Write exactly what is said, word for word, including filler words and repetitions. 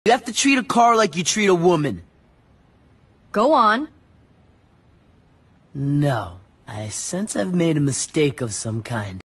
You have to treat a car like you treat a woman. Go on. No, I sense I've made a mistake of some kind.